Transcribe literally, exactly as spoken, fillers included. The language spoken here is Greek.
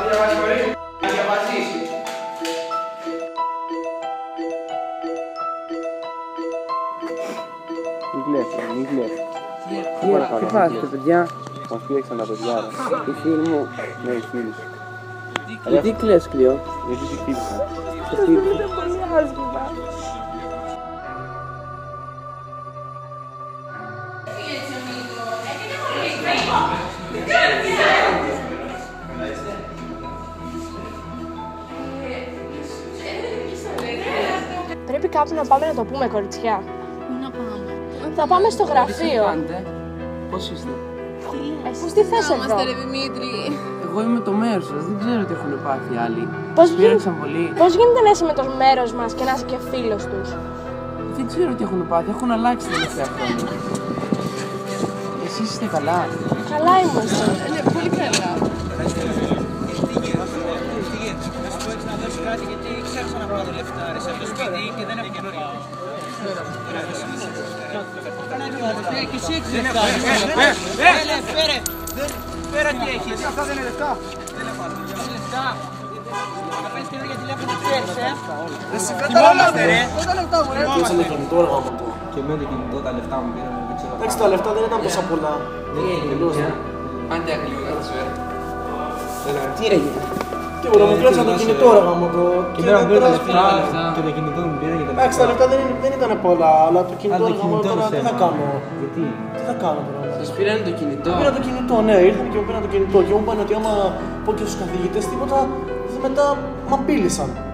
διαβάσει χωρίς να διαβάσεις. Μη κλαις, μη κλαις. Τι πάθετε, παιδιά? Μας πήρεξαν τα παιδιά, ρε. Οι φίλοι μου. Ναι, οι φίλοι σου. Γιατί κλαις, κρυό? Γιατί τη χτύπησαν. Τι χτύπησε? Είναι πολύ άσχημα. Πρέπει κάπου να πάμε να το πούμε, κοριτσιά. Πού να πάμε? Θα πάμε στο γραφείο. Πώς είστε? Εσείς τι θες Είμαστε εδώ? ρε Δημήτρη. Εγώ είμαι το μέρος σας, δεν ξέρω τι έχουν πάθει οι άλλοι. Πώς Τους πήραξαν γίνεται- πολύ. Πώς γίνεται να είσαι με το μέρος μας και να είσαι και φίλος τους? Δεν ξέρω τι έχουν πάθει, έχουν αλλάξει τα τελευταία χρόνια. Εσείς είστε καλά? Καλά είμαστε. Είναι πολύ καλά. Πέρα τι έχεις. Αυτά δεν είναι λεφτά. Δεν είναι λεφτά. Θα παίρνεις καινούργια τηλέφωνα, ξέρεις, ε. Δεν συμφέροναστε, ρε. Πόσα λεφτά μου, ρε. Πήρα το κινητό, ρε γάμο του. Και με το κινητό τα λεφτά μου πήραν, δεν ξέρω. Εντάξει, τα λεφτά δεν ήταν τόσα πολλά. Τι έγινε? Άντε αγγλικό να σου έρθει. Τι έγινε? Και εγώ μου κλέψαν το κινητό, ρε γάμο του. Και πέρα μου πήραν τα λεφτά και το κινητό μου πήραν και τα λεφτά. Εντάξει, τα λεφτά δεν είναι- δεν ήταν πολλά, αλλά το κινητό, Αν ρε το γάμο κινητό τώρα τι θα θέμα. κάνω. Γιατί? Τι θα κάνω τώρα. Σας πήραν το κινητό. Πήρα το κινητό, ναι, ήρθαν και μου πήραν το κινητό και μου είπαν ότι άμα πω και στους καθηγητές τίποτα, μετά μ' απείλησαν.